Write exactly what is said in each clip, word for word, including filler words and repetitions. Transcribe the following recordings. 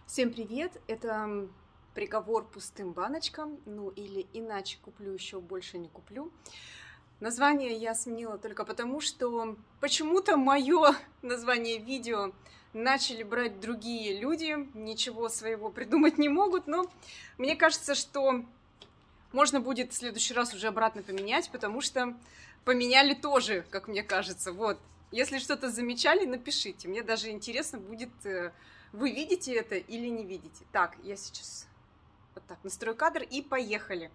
Всем привет! Это приговор пустым баночкам, ну или иначе куплю, еще больше не куплю. Название я сменила только потому, что почему-то мое название видео начали брать другие люди, ничего своего придумать не могут, но мне кажется, что можно будет в следующий раз уже обратно поменять, потому что поменяли тоже, как мне кажется. Вот, если что-то замечали, напишите, мне даже интересно будет... Вы видите это или не видите? Так, я сейчас вот так настрою кадр и поехали.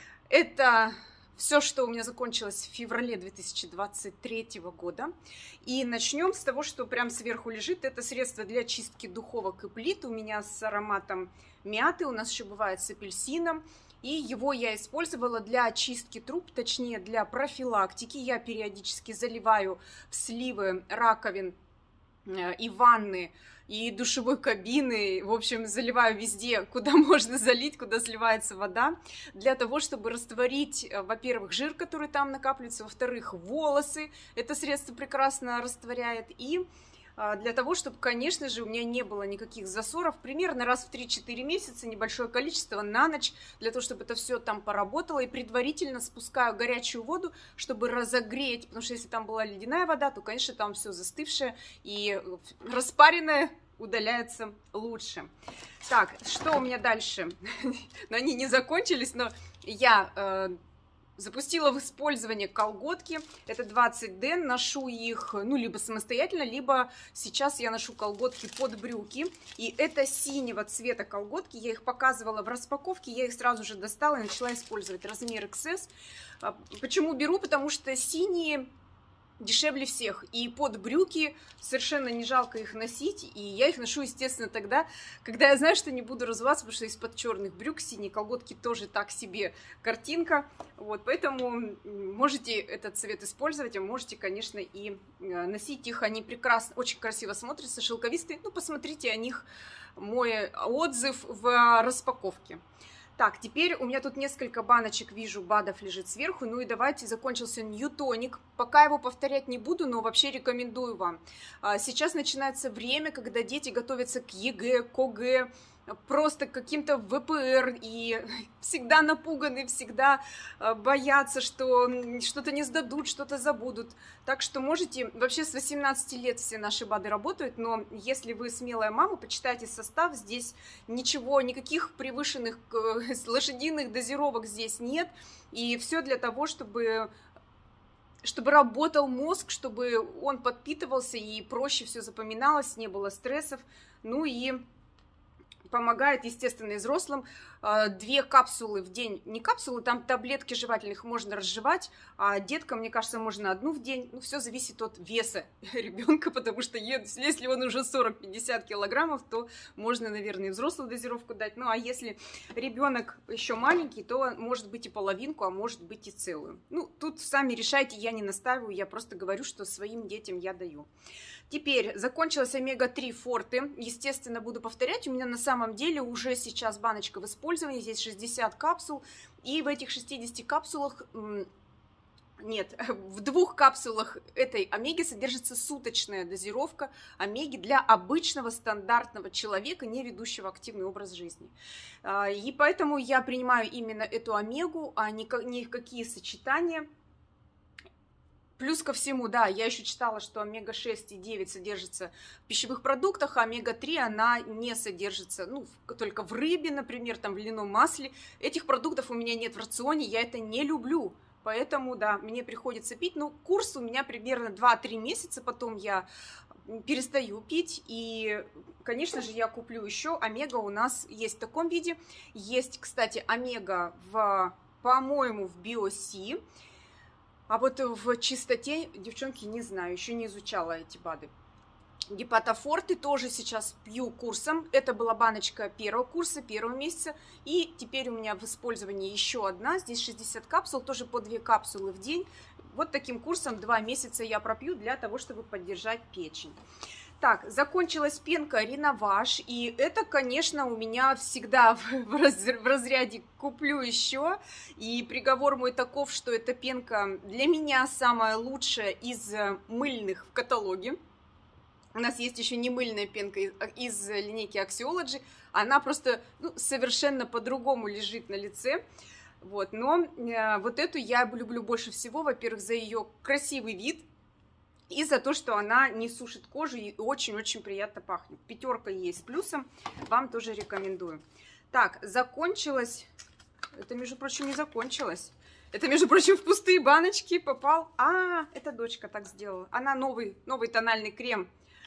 Это все, что у меня закончилось в феврале две тысячи двадцать третьего года. И начнем с того, что прям сверху лежит. Это средство для чистки духовок и плит. У меня с ароматом мяты, у нас еще бывает с апельсином. И его я использовала для очистки труб, точнее для профилактики. Я периодически заливаю в сливы раковин и ванны, и душевой кабины, в общем, заливаю везде, куда можно залить, куда сливается вода, для того, чтобы растворить, во-первых, жир, который там накапливается, во-вторых, волосы, это средство прекрасно растворяет, и для того, чтобы, конечно же, у меня не было никаких засоров, примерно раз в три-четыре месяца, небольшое количество на ночь, для того, чтобы это все там поработало, и предварительно спускаю горячую воду, чтобы разогреть, потому что если там была ледяная вода, то, конечно, там все застывшее, и распаренное удаляется лучше. Так, что у меня дальше? Они не закончились, но я... запустила в использование колготки, это двадцать ден, ношу их, ну, либо самостоятельно, либо сейчас я ношу колготки под брюки, и это синего цвета колготки, я их показывала в распаковке, я их сразу же достала и начала использовать, размер икс эс. Почему беру? Потому что синие дешевле всех, и под брюки совершенно не жалко их носить, и я их ношу, естественно, тогда, когда я знаю, что не буду разуваться, потому что из-под черных брюк синие колготки тоже так себе картинка, вот, поэтому можете этот цвет использовать, а можете, конечно, и носить их, они прекрасно, очень красиво смотрятся, шелковистые, ну, посмотрите о них мой отзыв в распаковке. Так, теперь у меня тут несколько баночек, вижу, БАДов лежит сверху. Ну и давайте, закончился Ньютоник. Пока его повторять не буду, но вообще рекомендую вам. Сейчас начинается время, когда дети готовятся к ЕГЭ, к ОГЭ, просто к каким-то вэ пэ эр, и всегда напуганы, всегда боятся, что что-то не сдадут, что-то забудут. Так что можете, вообще с восемнадцати лет все наши БАДы работают, но если вы смелая мама, почитайте состав, здесь ничего, никаких превышенных лошадиных дозировок здесь нет, и все для того, чтобы... чтобы работал мозг, чтобы он подпитывался и проще все запоминалось, не было стрессов, ну и... помогает, естественно, и взрослым. Две капсулы в день, не капсулы, там таблетки жевательных можно разжевать, а деткам, мне кажется, можно одну в день. Ну, все зависит от веса ребенка, потому что если он уже сорок-пятьдесят килограммов, то можно, наверное, и взрослую дозировку дать. Ну, а если ребенок еще маленький, то может быть и половинку, а может быть и целую. Ну, тут сами решайте, я не настаиваю, я просто говорю, что своим детям я даю. Теперь закончилась омега три форте. Естественно, буду повторять. У меня на самом деле уже сейчас баночка в использовании. Здесь шестьдесят капсул. И в этих шестидесяти капсулах... Нет, в двух капсулах этой омеги содержится суточная дозировка омеги для обычного стандартного человека, не ведущего активный образ жизни. И поэтому я принимаю именно эту омегу, а не никакие сочетания. Плюс ко всему, да, я еще читала, что омега шесть и девять содержится в пищевых продуктах, а омега три, она не содержится, ну, только в рыбе, например, там, в льняном масле. Этих продуктов у меня нет в рационе, я это не люблю. Поэтому, да, мне приходится пить. Ну, курс у меня примерно два-три месяца, потом я перестаю пить. И, конечно же, я куплю еще. Омега у нас есть в таком виде. Есть, кстати, омега, в, по-моему, в Биоси. А вот в чистоте, девчонки, не знаю, еще не изучала эти БАДы. Гепатофорте тоже сейчас пью курсом. Это была баночка первого курса, первого месяца. И теперь у меня в использовании еще одна. Здесь шестьдесят капсул, тоже по две капсулы в день. Вот таким курсом два месяца я пропью для того, чтобы поддержать печень. Так, закончилась пенка Реноваж, и это, конечно, у меня всегда в разряде куплю еще, и приговор мой таков, что эта пенка для меня самая лучшая из мыльных в каталоге. У нас есть еще немыльная пенка из, из линейки Axiology. Она просто ну, совершенно по-другому лежит на лице. Вот. Но э, вот эту я люблю больше всего, во-первых, за ее красивый вид и за то, что она не сушит кожу и очень-очень приятно пахнет. Пятерка есть с плюсом, вам тоже рекомендую. Так, закончилось. Это, между прочим, не закончилось. Это, между прочим, в пустые баночки попал. А, это дочка так сделала. Она новый, новый тональный крем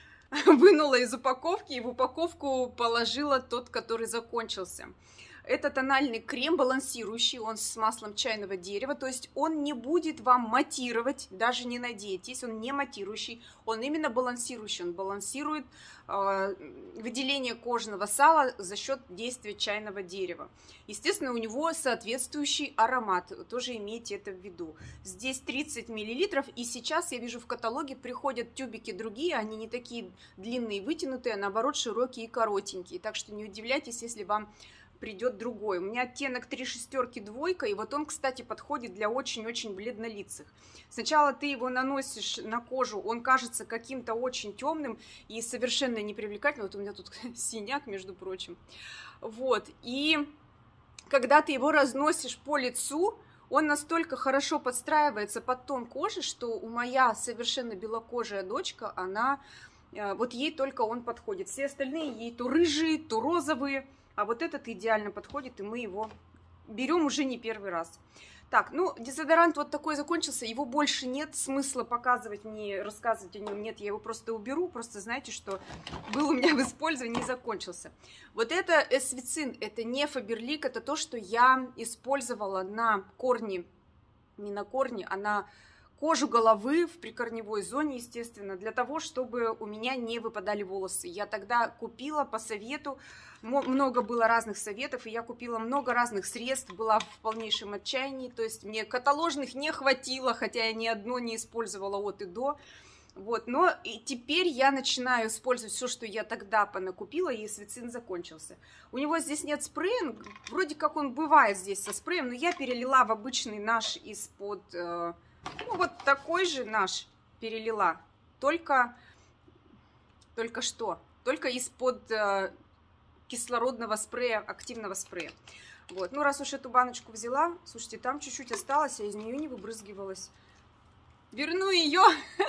вынула из упаковки и в упаковку положила тот, который закончился. Это тональный крем балансирующий, он с маслом чайного дерева, то есть он не будет вам матировать, даже не надейтесь, он не матирующий, он именно балансирующий, он балансирует э, выделение кожного сала за счет действия чайного дерева. Естественно, у него соответствующий аромат, тоже имейте это в виду. Здесь тридцать миллилитров, и сейчас я вижу в каталоге приходят тюбики другие, они не такие длинные и вытянутые, а наоборот широкие и коротенькие, так что не удивляйтесь, если вам придет другой. У меня оттенок три шестерки двойка, и вот он, кстати, подходит для очень-очень бледнолицых. Сначала ты его наносишь на кожу, он кажется каким-то очень темным и совершенно непривлекательным. Вот у меня тут синяк, между прочим. Вот, и когда ты его разносишь по лицу, он настолько хорошо подстраивается под тон кожи, что у моя совершенно белокожая дочка, она, вот ей только он подходит. Все остальные ей то рыжие, то розовые. А вот этот идеально подходит, и мы его берем уже не первый раз. Так, ну, дезодорант вот такой закончился, его больше нет смысла показывать мне, рассказывать о нем, нет, я его просто уберу, просто знаете, что был у меня в использовании и закончился. Вот это эсвицин, это не Фаберлик, это то, что я использовала на корне, не на корне, а на кожу головы в прикорневой зоне, естественно, для того, чтобы у меня не выпадали волосы. Я тогда купила по совету, много было разных советов, и я купила много разных средств, была в полнейшем отчаянии, то есть мне каталожных не хватило, хотя я ни одно не использовала от и до. Вот, но и теперь я начинаю использовать все, что я тогда понакупила, и эсвицин закончился. У него здесь нет спрея, вроде как он бывает здесь со спреем, но я перелила в обычный наш из-под... Ну, вот такой же наш перелила, только, только что, только из-под э, кислородного спрея, активного спрея. Вот, ну, раз уж эту баночку взяла, слушайте, там чуть-чуть осталось, а из нее не выбрызгивалась. Верну ее,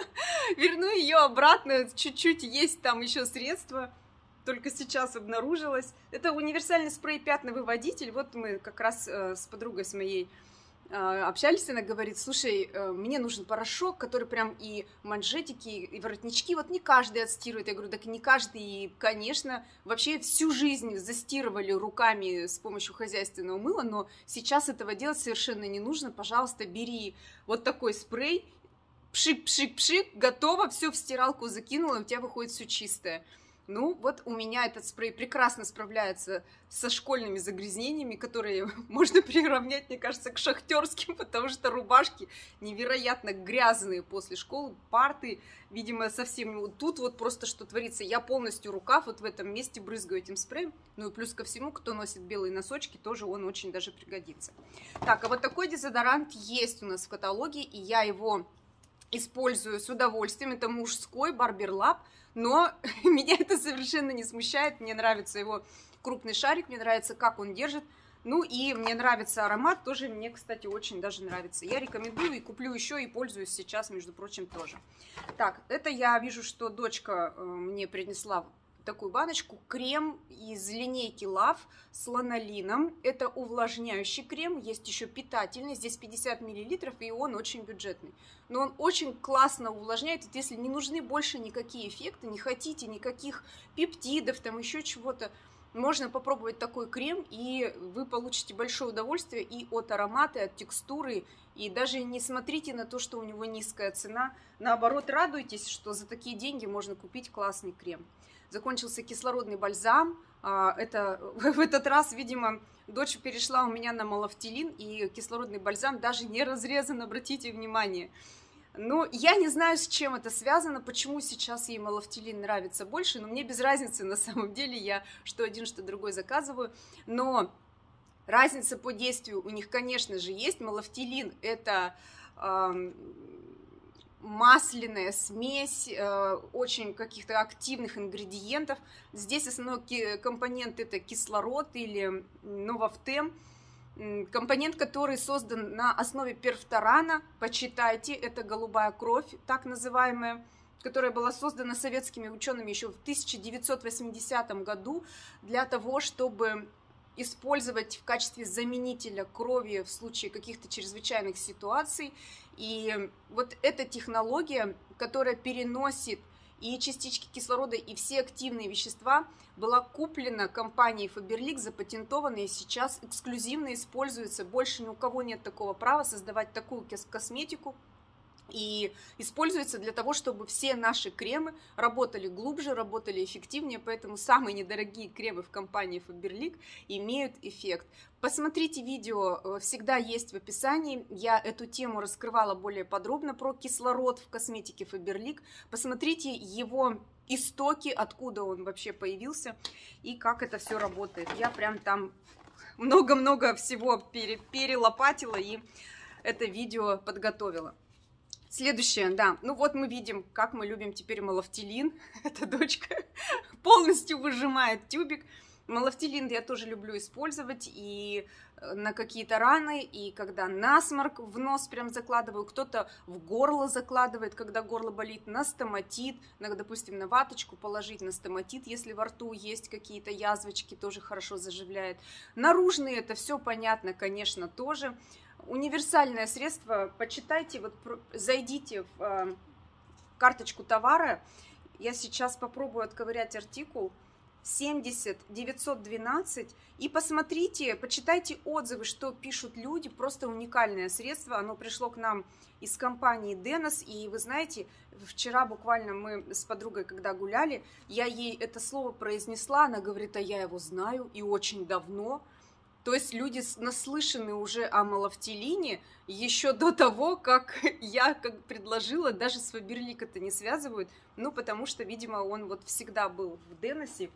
верну ее обратно, чуть-чуть есть там еще средства, только сейчас обнаружилось. Это универсальный спрей-пятновыводитель, вот мы как раз э, с подругой с моей общались, она говорит, слушай, мне нужен порошок, который прям и манжетики, и воротнички, вот не каждый отстирывает. Я говорю, так не каждый, и, конечно, вообще всю жизнь застирывали руками с помощью хозяйственного мыла, но сейчас этого делать совершенно не нужно. Пожалуйста, бери вот такой спрей, пшик-пшик-пшик, готово, все в стиралку закинула, у тебя выходит все чистое. Ну, вот у меня этот спрей прекрасно справляется со школьными загрязнениями, которые можно приравнять, мне кажется, к шахтерским, потому что рубашки невероятно грязные после школы, парты, видимо, совсем... Тут вот просто что творится, я полностью рукав вот в этом месте брызгаю этим спреем, ну и плюс ко всему, кто носит белые носочки, тоже он очень даже пригодится. Так, а вот такой дезодорант есть у нас в каталоге, и я его использую с удовольствием, это мужской Barber Lab. Но меня это совершенно не смущает, мне нравится его крупный шарик, мне нравится, как он держит, ну и мне нравится аромат, тоже мне, кстати, очень даже нравится. Я рекомендую и куплю еще и пользуюсь сейчас, между прочим, тоже. Так, это я вижу, что дочка мне принесла такую баночку, крем из линейки Love с ланолином. Это увлажняющий крем, есть еще питательный, здесь пятьдесят миллилитров, и он очень бюджетный. Но он очень классно увлажняет, вот если не нужны больше никакие эффекты, не хотите никаких пептидов, там еще чего-то, можно попробовать такой крем, и вы получите большое удовольствие и от аромата, и от текстуры, и даже не смотрите на то, что у него низкая цена, наоборот, радуйтесь, что за такие деньги можно купить классный крем. Закончился кислородный бальзам, это в этот раз, видимо, дочь перешла у меня на малофтилин, и кислородный бальзам даже не разрезан, обратите внимание. Ну, я не знаю, с чем это связано, почему сейчас ей малофтилин нравится больше, но мне без разницы, на самом деле, я что один, что другой заказываю, но разница по действию у них, конечно же, есть. Малофтилин – это э, масляная смесь, э, очень каких-то активных ингредиентов. Здесь основной компонент это кислород или новофтем. Компонент, который создан на основе перфторана, почитайте, это голубая кровь, так называемая, которая была создана советскими учеными еще в тысяча девятьсот восьмидесятом году для того, чтобы использовать в качестве заменителя крови в случае каких-то чрезвычайных ситуаций. И вот эта технология, которая переносит и частички кислорода, и все активные вещества, была куплена компанией Faberlic, запатентована и сейчас эксклюзивно используется. Больше ни у кого нет такого права создавать такую косметику. И используется для того, чтобы все наши кремы работали глубже, работали эффективнее, поэтому самые недорогие кремы в компании Faberlic имеют эффект. Посмотрите видео, всегда есть в описании, я эту тему раскрывала более подробно про кислород в косметике Faberlic. Посмотрите его истоки, откуда он вообще появился и как это все работает. Я прям там много-много всего пере перелопатила и это видео подготовила. Следующее, да, ну вот мы видим, как мы любим теперь малофтилин. Эта дочка полностью выжимает тюбик. Малофтилин я тоже люблю использовать и на какие-то раны, и когда насморк в нос прям закладываю, кто-то в горло закладывает, когда горло болит, на стоматит, на, допустим, на ваточку положить на стоматит, если во рту есть какие-то язвочки, тоже хорошо заживляет. Наружные, это все понятно, конечно, тоже. Универсальное средство, почитайте, вот зайдите в э, карточку товара, я сейчас попробую отковырять артикул семьдесят девятьсот двенадцать и посмотрите, почитайте отзывы, что пишут люди, просто уникальное средство, оно пришло к нам из компании Денос, и вы знаете, вчера буквально мы с подругой, когда гуляли, я ей это слово произнесла, она говорит, а я его знаю и очень давно. То есть люди наслышаны уже о малофтилине еще до того, как я как предложила, даже с Faberlic это не связывают, ну, потому что, видимо, он вот всегда был в Деносе,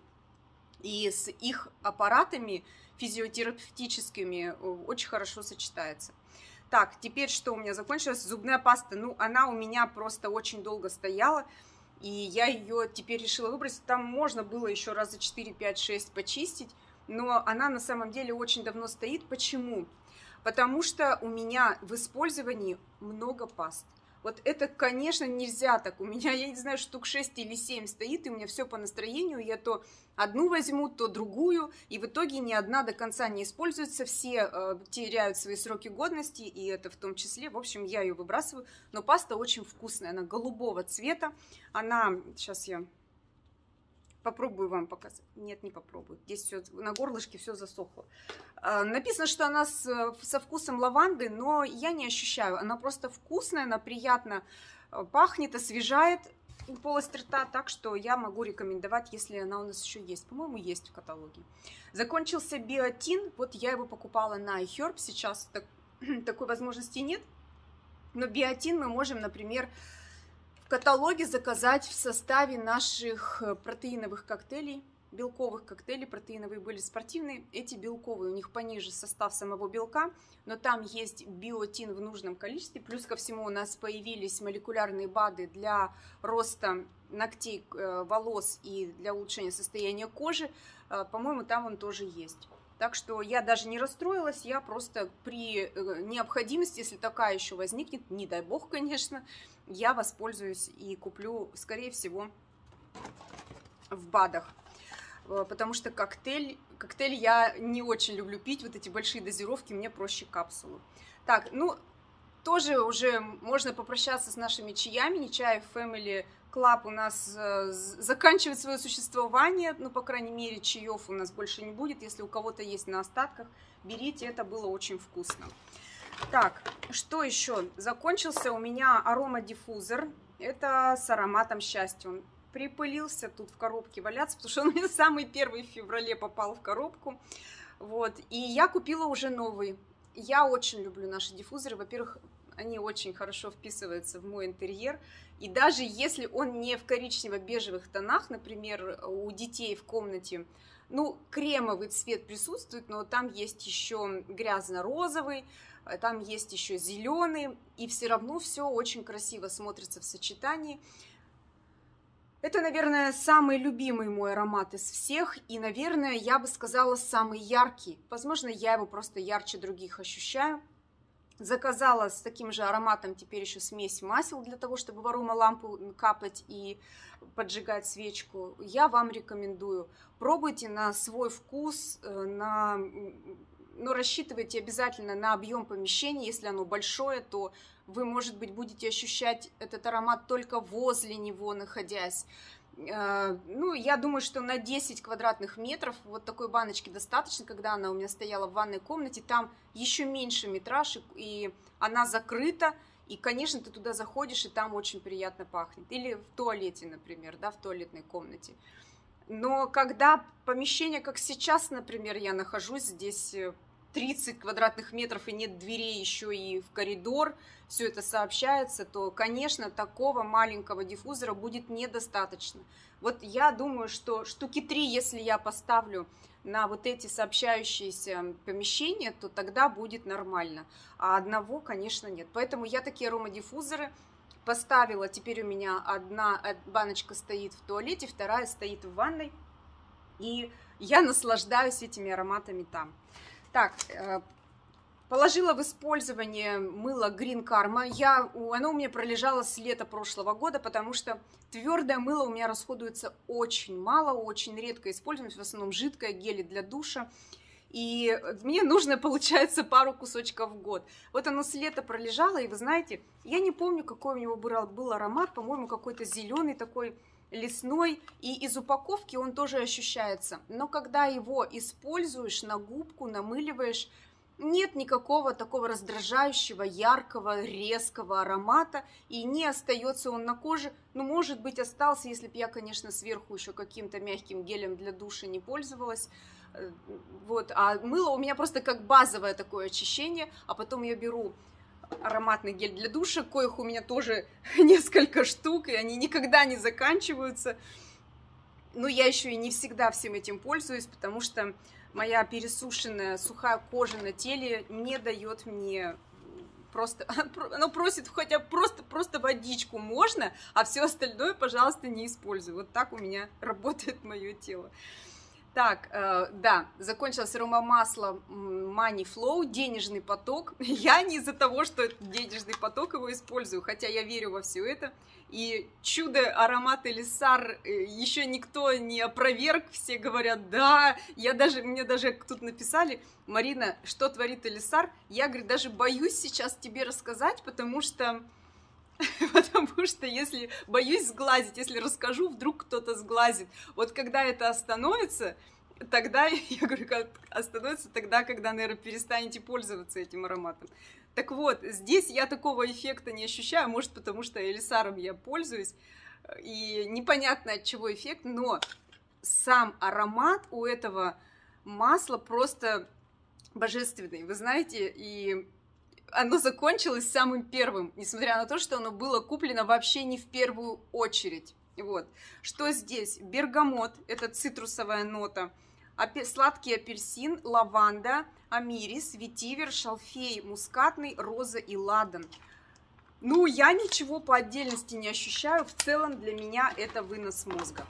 и с их аппаратами физиотерапевтическими очень хорошо сочетается. Так, теперь что у меня закончилось? Зубная паста, ну, она у меня просто очень долго стояла, и я ее теперь решила выбросить. Там можно было еще раза четыре, пять, шесть почистить, но она на самом деле очень давно стоит. Почему? Потому что у меня в использовании много паст. Вот это, конечно, нельзя так. У меня, я не знаю, штук шесть или семь стоит, и у меня все по настроению. Я то одну возьму, то другую, и в итоге ни одна до конца не используется. Все э, теряют свои сроки годности, и это в том числе. В общем, я ее выбрасываю. Но паста очень вкусная, она голубого цвета. Она, сейчас я... Попробую вам показать. Нет, не попробую. Здесь все на горлышке все засохло. Написано, что она с, со вкусом лаванды, но я не ощущаю. Она просто вкусная, она приятно пахнет, освежает полость рта, так что я могу рекомендовать, если она у нас еще есть. По-моему, есть в каталоге. Закончился биотин. Вот я его покупала на iHerb. Сейчас так, такой возможности нет. Но биотин мы можем, например, в каталоге заказать в составе наших протеиновых коктейлей, белковых коктейлей. Протеиновые были спортивные, эти белковые, у них пониже состав самого белка, но там есть биотин в нужном количестве. Плюс ко всему у нас появились молекулярные БАДы для роста ногтей, волос и для улучшения состояния кожи. По-моему, там он тоже есть. Так что я даже не расстроилась, я просто при необходимости, если такая еще возникнет, не дай бог, конечно, я воспользуюсь и куплю, скорее всего, в БАДах. Потому что коктейль, коктейль я не очень люблю пить, вот эти большие дозировки, мне проще капсулу. Так, ну, тоже уже можно попрощаться с нашими чаями. Нечаев Family Club у нас э, заканчивает свое существование, ну, по крайней мере, чаев у нас больше не будет. Если у кого-то есть на остатках, берите, это было очень вкусно. Так, что еще? Закончился у меня аромадиффузор, это с ароматом счастья. Он припылился тут в коробке валяться, потому что он у меня самый первый в феврале попал в коробку. Вот, и я купила уже новый. Я очень люблю наши диффузоры, во-первых, они очень хорошо вписываются в мой интерьер. И даже если он не в коричнево-бежевых тонах, например, у детей в комнате Ну, кремовый цвет присутствует, но там есть еще грязно-розовый, там есть еще зеленый, и все равно все очень красиво смотрится в сочетании. Это, наверное, самый любимый мой аромат из всех, и, наверное, я бы сказала, самый яркий. Возможно, я его просто ярче других ощущаю. Заказала с таким же ароматом теперь еще смесь масел для того, чтобы в аромалампу капать и поджигать свечку. Я вам рекомендую. Пробуйте на свой вкус, на... но рассчитывайте обязательно на объем помещения. Если оно большое, то вы, может быть, будете ощущать этот аромат только возле него, находясь. Ну, я думаю, что на десять квадратных метров вот такой баночки достаточно, когда она у меня стояла в ванной комнате, там еще меньше метраж, и она закрыта, и, конечно, ты туда заходишь, и там очень приятно пахнет. Или в туалете, например, да, в туалетной комнате. Но когда помещение, как сейчас, например, я нахожусь, здесь тридцать квадратных метров и нет дверей еще и в коридор, все это сообщается, то, конечно, такого маленького диффузора будет недостаточно. Вот я думаю, что штуки три, если я поставлю на вот эти сообщающиеся помещения, то тогда будет нормально, а одного, конечно, нет. Поэтому я такие аромадиффузоры поставила, теперь у меня одна баночка стоит в туалете, вторая стоит в ванной, и я наслаждаюсь этими ароматами там. Так, положила в использование мыло Green Karma. Я, оно у меня пролежало с лета прошлого года, потому что твердое мыло у меня расходуется очень мало, очень редко используем, в основном жидкое, гели для душа. И мне нужно, получается, пару кусочков в год. Вот оно с лета пролежало, и вы знаете, я не помню, какой у него был, был аромат, по-моему, какой-то зеленый такой, лесной, и из упаковки он тоже ощущается. Но когда его используешь на губку, намыливаешь, нет никакого такого раздражающего, яркого, резкого аромата, и не остается он на коже. Ну, может быть, остался, если бы я, конечно, сверху еще каким-то мягким гелем для душа не пользовалась. Вот, а мыло у меня просто как базовое такое очищение, а потом я беру ароматный гель для душа, коих у меня тоже несколько штук, и они никогда не заканчиваются. Но я еще и не всегда всем этим пользуюсь, потому что моя пересушенная сухая кожа на теле не дает мне просто... Она просит хотя просто, просто водичку можно, а все остальное, пожалуйста, не используй. Вот так у меня работает мое тело. Так, э, да, закончилось аромамасло Money Flow, денежный поток. Я не из-за того, что это денежный поток, его использую, хотя я верю во все это. И чудо аромат Элисар еще никто не опроверг, все говорят, да, я даже, мне даже тут написали, Марина, что творит Элисар? Я, говорю, даже боюсь сейчас тебе рассказать, потому что... Потому что если боюсь сглазить, если расскажу, вдруг кто-то сглазит. Вот когда это остановится, тогда, я говорю, остановится тогда, когда, наверное, перестанете пользоваться этим ароматом. Так вот, здесь я такого эффекта не ощущаю, может, потому что Элисаром я пользуюсь, и непонятно, от чего эффект, но сам аромат у этого масла просто божественный, вы знаете, и... Оно закончилось самым первым, несмотря на то, что оно было куплено вообще не в первую очередь. Вот. Что здесь? Бергамот, это цитрусовая нота, сладкий апельсин, лаванда, амирис, ветивер, шалфей, мускатный, роза и ладан. Ну, я ничего по отдельности не ощущаю, в целом для меня это вынос мозга.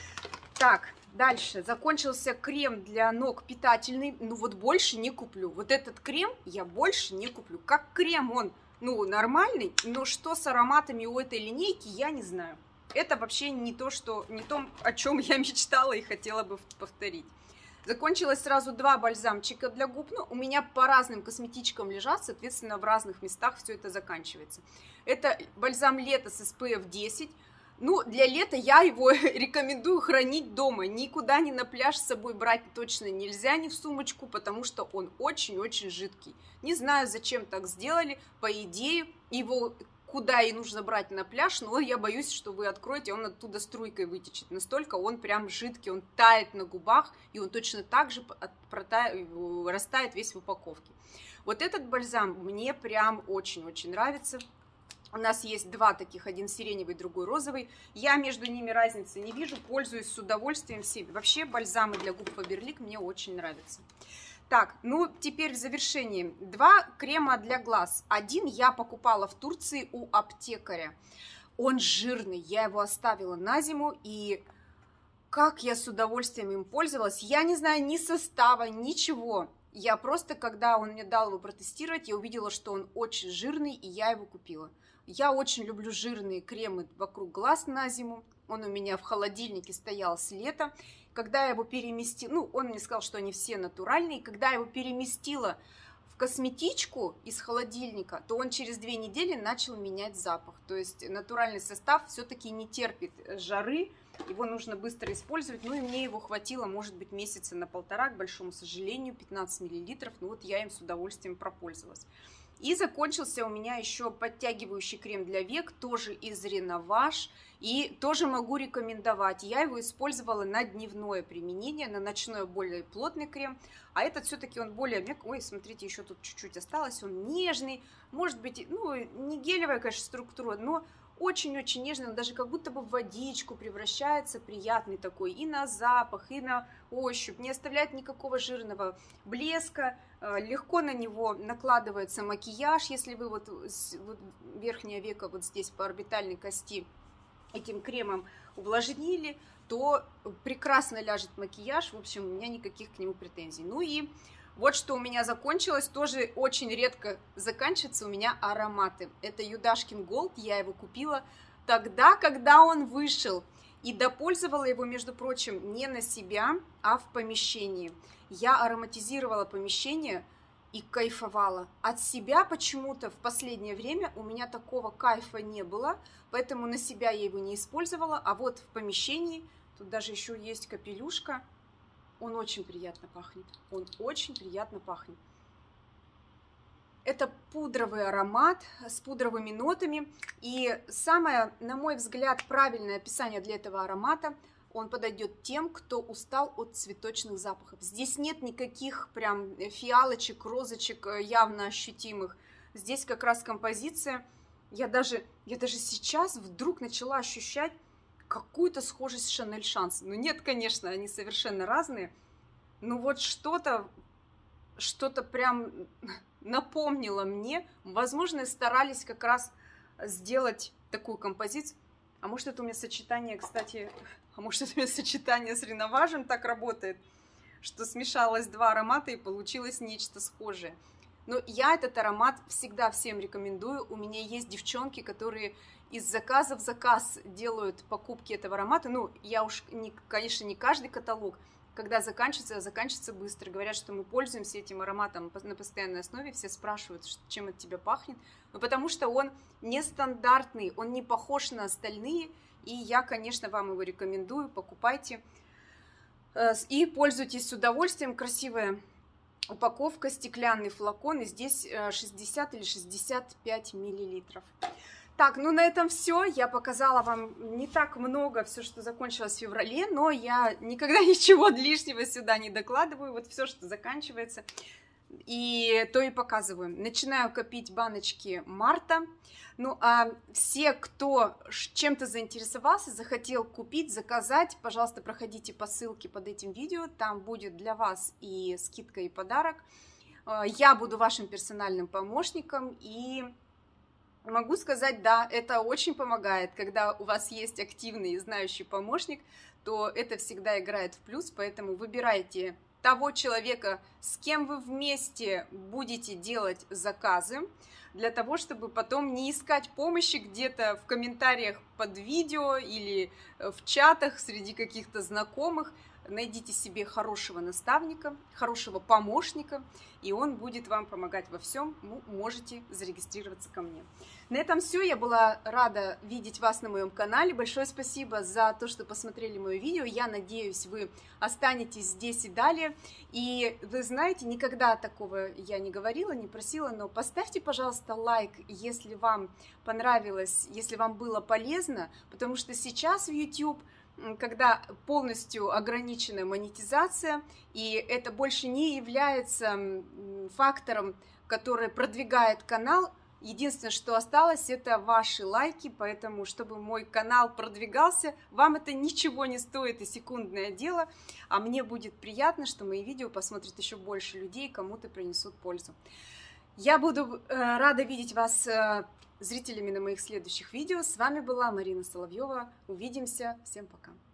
Так. Дальше закончился крем для ног питательный, ну вот больше не куплю. Вот этот крем я больше не куплю. Как крем он, ну, нормальный, но что с ароматами у этой линейки, я не знаю. Это вообще не то, что, не то, о чем я мечтала и хотела бы повторить. Закончилось сразу два бальзамчика для губ. Ну, у меня по разным косметичкам лежат, соответственно, в разных местах все это заканчивается. Это бальзам лета с эс пэ эф десять. Ну, для лета я его рекомендую хранить дома. Никуда ни на пляж с собой брать точно нельзя, ни в сумочку, потому что он очень-очень жидкий. Не знаю, зачем так сделали. По идее, его куда и нужно брать на пляж, но я боюсь, что вы откроете, он оттуда струйкой вытечет. Настолько он прям жидкий, он тает на губах, и он точно так же растает весь в упаковке. Вот этот бальзам мне прям очень-очень нравится. У нас есть два таких, один сиреневый, другой розовый. Я между ними разницы не вижу, пользуюсь с удовольствием всеми. Вообще бальзамы для губ Faberlic мне очень нравятся. Так, ну теперь в завершении. Два крема для глаз. Один я покупала в Турции у аптекаря. Он жирный, я его оставила на зиму, и как я с удовольствием им пользовалась. Я не знаю ни состава, ничего. Я просто, когда он мне дал его протестировать, я увидела, что он очень жирный, и я его купила. Я очень люблю жирные кремы вокруг глаз на зиму. Он у меня в холодильнике стоял с лета. Когда я его переместила, ну, он мне сказал, что они все натуральные. Когда я его переместила в косметичку из холодильника, то он через две недели начал менять запах. То есть натуральный состав все-таки не терпит жары, его нужно быстро использовать. Ну и мне его хватило, может быть, месяца на полтора, к большому сожалению, пятнадцать миллилитров. Ну вот я им с удовольствием пропользовалась. И закончился у меня еще подтягивающий крем для век, тоже из Renovage, и тоже могу рекомендовать. Я его использовала на дневное применение, на ночное более плотный крем, а этот все-таки он более мягкий. Ой, смотрите, еще тут чуть-чуть осталось, он нежный, может быть, ну, не гелевая, конечно, структура, но очень-очень нежный, он даже как будто бы в водичку превращается, приятный такой и на запах, и на ощупь, не оставляет никакого жирного блеска, легко на него накладывается макияж, если вы вот, вот верхнее веко вот здесь по орбитальной кости этим кремом увлажнили, то прекрасно ляжет макияж, в общем, у меня никаких к нему претензий. Ну и вот что у меня закончилось, тоже очень редко заканчивается у меня ароматы. Это Юдашкин Голд, я его купила тогда, когда он вышел. И допользовала его, между прочим, не на себя, а в помещении. Я ароматизировала помещение и кайфовала. От себя почему-то в последнее время у меня такого кайфа не было, поэтому на себя я его не использовала. А вот в помещении, тут даже еще есть капелюшка, он очень приятно пахнет. Он очень приятно пахнет. Это пудровый аромат с пудровыми нотами. И самое, на мой взгляд, правильное описание для этого аромата, он подойдет тем, кто устал от цветочных запахов. Здесь нет никаких прям фиалочек, розочек явно ощутимых. Здесь как раз композиция. Я даже, я даже сейчас вдруг начала ощущать какую-то схожесть с Шанель Шанс. Ну нет, конечно, они совершенно разные. Но вот что-то, что-то прям напомнило мне. Возможно, старались как раз сделать такую композицию. А может, это у меня сочетание, кстати, а может, это у меня сочетание с Реноважем так работает, что смешалось два аромата и получилось нечто схожее. Но я этот аромат всегда всем рекомендую. У меня есть девчонки, которые из заказа в заказ делают покупки этого аромата. Ну, я уж, не, конечно, не каждый каталог. Когда заканчивается, заканчивается быстро. Говорят, что мы пользуемся этим ароматом на постоянной основе. Все спрашивают, чем от тебя пахнет. Ну, потому что он нестандартный, он не похож на остальные. И я, конечно, вам его рекомендую. Покупайте и пользуйтесь с удовольствием. Красивая упаковка, стеклянный флакон. И здесь шестьдесят или шестьдесят пять миллилитров. Так, ну на этом все. Я показала вам не так много, все, что закончилось в феврале, но я никогда ничего лишнего сюда не докладываю. Вот все, что заканчивается, и то и показываю. Начинаю копить баночки марта. Ну, а все, кто чем-то заинтересовался, захотел купить, заказать, пожалуйста, проходите по ссылке под этим видео. Там будет для вас и скидка, и подарок. Я буду вашим персональным помощником, и могу сказать, да, это очень помогает, когда у вас есть активный и знающий помощник, то это всегда играет в плюс, поэтому выбирайте того человека, с кем вы вместе будете делать заказы, для того, чтобы потом не искать помощи где-то в комментариях под видео или в чатах среди каких-то знакомых. Найдите себе хорошего наставника, хорошего помощника, и он будет вам помогать во всем. Ну, можете зарегистрироваться ко мне. На этом все. Я была рада видеть вас на моем канале. Большое спасибо за то, что посмотрели мое видео. Я надеюсь, вы останетесь здесь и далее. И вы знаете, никогда такого я не говорила, не просила, но поставьте, пожалуйста, лайк, если вам понравилось, если вам было полезно, потому что сейчас в YouTube, когда полностью ограничена монетизация, и это больше не является фактором, который продвигает канал, Единственное, что осталось, это ваши лайки, поэтому, чтобы мой канал продвигался, вам это ничего не стоит и секундное дело, а мне будет приятно, что мои видео посмотрят еще больше людей, кому-то принесут пользу. Я буду э, рада видеть вас э, зрителями на моих следующих видео. С вами была Марина Соловьева. Увидимся. Всем пока.